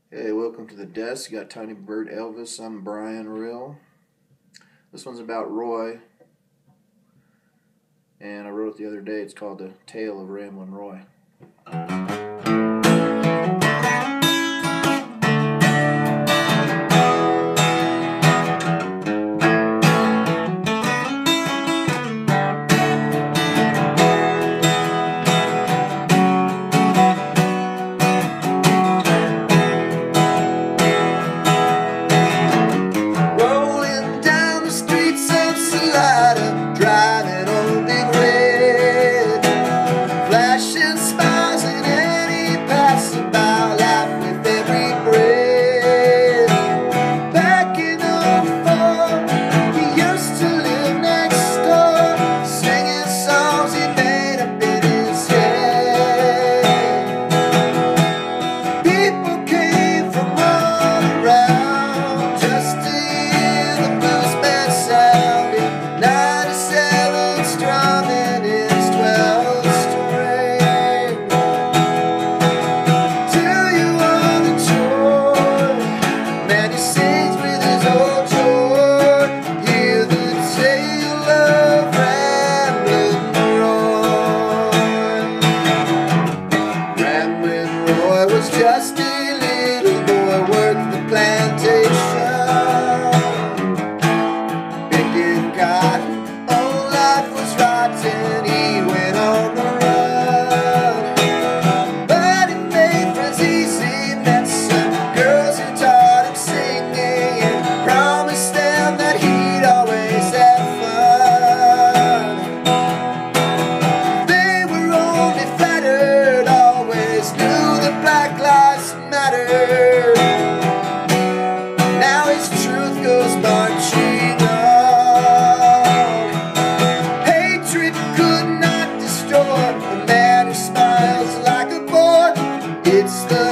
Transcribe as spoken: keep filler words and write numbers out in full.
Hey, welcome to the desk. You got Tiny Bird Elvis. I'm Brian Rill. This one's about Roy, and I wrote it the other day. It's called The Tale of Ramblin Roy. Driving on big red, flashing smiles at any passerby, laugh with every breath. Back in oh four, he used to live next door, singing songs he made up in his head. People came from all around just to hear the blues band sounding. ninety-seven strumming his twelve string. Till you on the joy, man, he sings with his old joy. Hear the tale of Ramblin Roy. Ramblin Roy was just a little boy, worked the plantation, picking cotton. He went on the run, but he made friends easy, met some girls who taught him singing and promised them that he'd always have fun. They were only flattered, always knew that Black Lives Matter. Now his truth goes marching on. It's the